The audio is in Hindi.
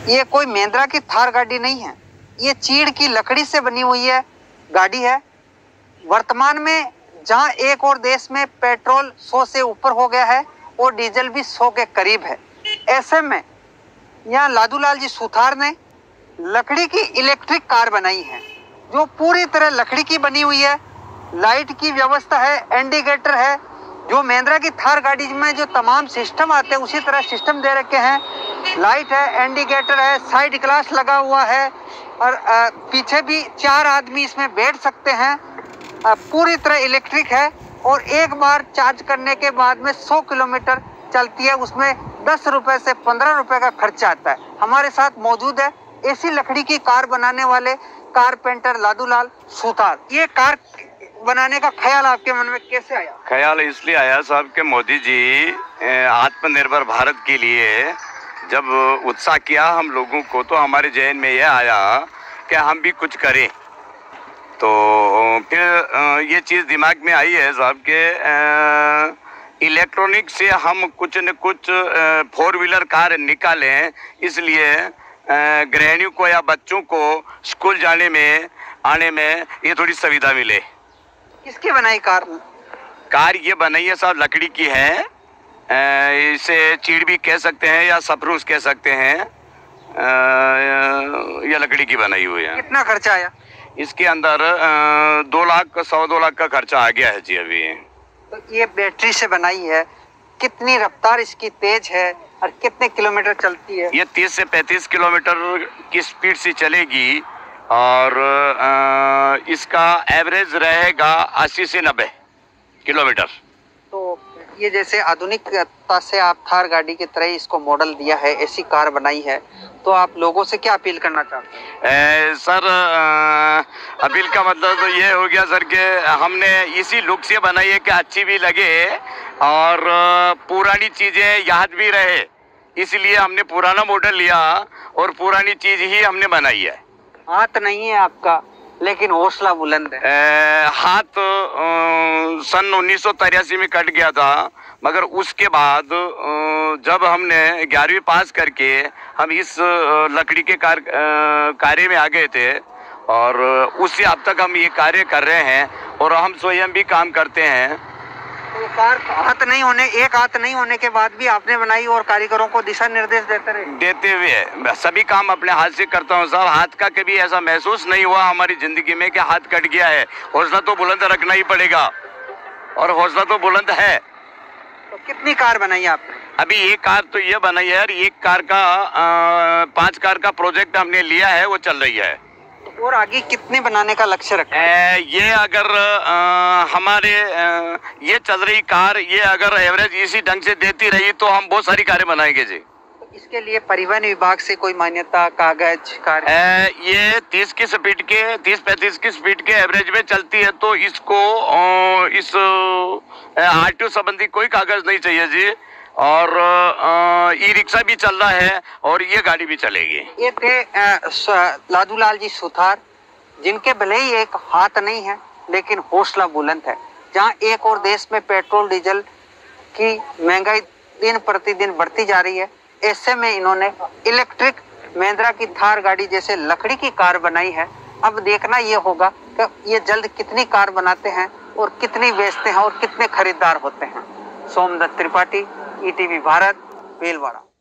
ये कोई महिंद्रा की थार गाड़ी नहीं है, ये चीड़ की लकड़ी से बनी हुई है गाड़ी है। वर्तमान में जहां एक और देश में पेट्रोल 100 से ऊपर हो गया है और डीजल भी 100 के करीब है, ऐसे में यहाँ लादूलाल जी सुथार ने लकड़ी की इलेक्ट्रिक कार बनाई है जो पूरी तरह लकड़ी की बनी हुई है। लाइट की व्यवस्था है, इंडिकेटर है, जो महिंद्रा की थार गाड़ी में जो तमाम सिस्टम आते हैं उसी तरह सिस्टम दे रखे हैं। लाइट है, इंडिकेटर है, साइड ग्लास लगा हुआ है और पीछे भी 4 आदमी इसमें बैठ सकते हैं। पूरी तरह इलेक्ट्रिक है और एक बार चार्ज करने के बाद में 100 किलोमीटर चलती है। उसमें 10 रुपए से 15 रुपए का खर्चा आता है। हमारे साथ मौजूद है ऐसी लकड़ी की कार बनाने वाले कारपेंटर लादूलाल सुथार। ये कार बनाने का ख्याल आपके मन में कैसे आया? ख्याल इसलिए आया साहब के मोदी जी आत्मनिर्भर भारत के लिए जब उत्साह किया हम लोगों को, तो हमारे जहन में यह आया कि हम भी कुछ करें। तो फिर ये चीज़ दिमाग में आई है साहब के इलेक्ट्रॉनिक से हम कुछ न कुछ 4 व्हीलर कार निकालें, इसलिए गृहिणियों को या बच्चों को स्कूल जाने में आने में ये थोड़ी सुविधा मिले। किसकी बनाई कार? कार ये बनाई है साहब लकड़ी की है, इसे चीड़ भी कह सकते हैं या सपरूस कह सकते हैं। ये लकड़ी की बनाई हुई है। कितना खर्चा आया? इसके अंदर 2 लाख 1.25 लाख का खर्चा आ गया है जी अभी। तो ये बैटरी से बनाई है, कितनी रफ्तार इसकी तेज है और कितने किलोमीटर चलती है? ये 30 से 35 किलोमीटर की स्पीड से चलेगी और इसका एवरेज रहेगा 80 से 90 किलोमीटर। तो ये जैसे आधुनिकता से आप थार गाड़ी की तरह इसको मॉडल दिया है, ऐसी कार बनाई है, तो आप लोगों से क्या अपील करना चाहते हैं? सर अपील का मतलब तो ये हो गया सर कि हमने इसी लुक से बनाई है कि अच्छी भी लगे और पुरानी चीज़ें याद भी रहे, इसलिए हमने पुराना मॉडल लिया और पुरानी चीज़ ही हमने बनाई है। हाथ नहीं है आपका लेकिन हौसला बुलंद है। हाथ सन 1983 में कट गया था, मगर उसके बाद जब हमने 11वीं पास करके हम इस लकड़ी के कार्य में आ गए थे और उससे अब तक हम ये कार्य कर रहे हैं और हम स्वयं भी काम करते हैं। तो कार हाथ नहीं होने, एक हाथ नहीं होने के बाद भी आपने बनाई और कारीगरों को दिशा निर्देश देते हुए सभी काम अपने हाथ से करता हूँ साहब। हाथ का कभी ऐसा महसूस नहीं हुआ हमारी जिंदगी में कि हाथ कट गया है। हौसला तो बुलंद रखना ही पड़ेगा और हौसला तो बुलंद है। तो कितनी कार बनाई आपने? अभी एक कार तो ये बनाई है और एक कार का 5 कार का प्रोजेक्ट हमने लिया है, वो चल रही है। और आगे कितने बनाने का लक्ष्य रखा है? ये अगर हमारे ये चल रही कार ये अगर एवरेज इसी ढंग से देती रही तो हम बहुत सारी कारें बनाएंगे जी। तो इसके लिए परिवहन विभाग से कोई मान्यता, कागज, कार? ये 30 की स्पीड के 30-35 की स्पीड के एवरेज में चलती है, तो इसको इस RTO संबंधी कोई कागज नहीं चाहिए जी। और ई-रिक्शा भी चल रहा है और ये गाड़ी भी चलेगी। ये थे लादूलाल जी सुथार, जिनके भले ही एक हाथ नहीं है लेकिन हौसला बुलंद है। जहां एक और देश में पेट्रोल डीजल की महंगाई दिन प्रतिदिन बढ़ती जा रही है, ऐसे में इन्होंने इलेक्ट्रिक महिंद्रा की थार गाड़ी जैसे लकड़ी की कार बनाई है। अब देखना ये होगा कि ये जल्द कितनी कार बनाते हैं और कितनी बेचते हैं और कितने खरीदार होते हैं। सोमदत्त त्रिपाठी, ETV भारत, भीलवाड़ा।